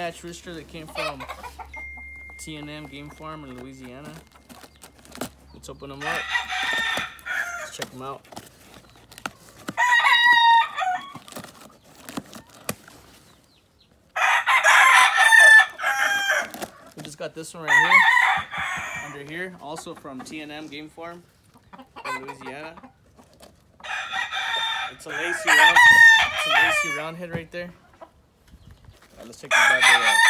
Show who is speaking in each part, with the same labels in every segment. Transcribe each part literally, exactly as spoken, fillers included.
Speaker 1: hatch rooster that came from T and M Game Farm in Louisiana. Let's open them up. Let's check them out. We just got this one right here, under here, also from T and M Game Farm in Louisiana. It's a lacy round, it's a lacy round head right there. All right, let's check this bad boy out.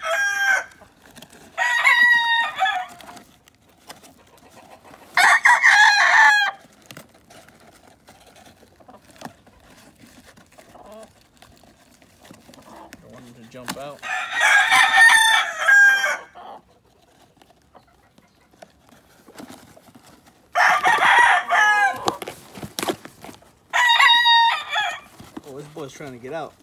Speaker 1: Don't want him to jump out. Oh, this boy's trying to get out.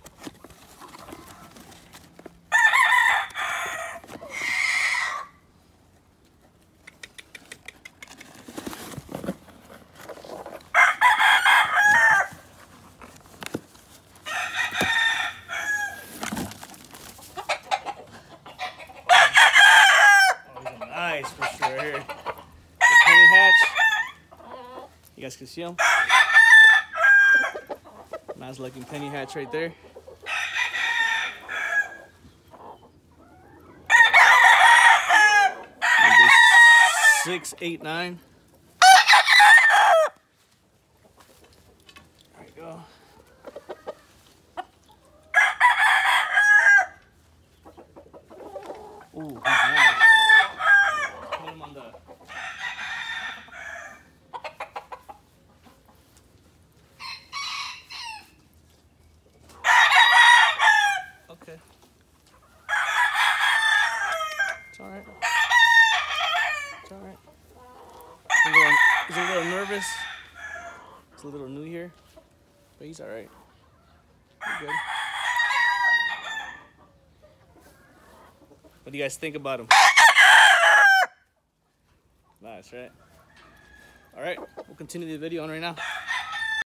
Speaker 1: Nice for sure here. The penny hatch. You guys can see him. Nice looking penny hatch right there. Number six, eight, nine. There you go. Ooh, he's nice. Put him on the. Okay. It's all right. It's all right. He's a little, he's a little nervous. He's a little new here, but he's all right. He's good. What do you guys think about him? Nice, right? All right, we'll continue the video on right now.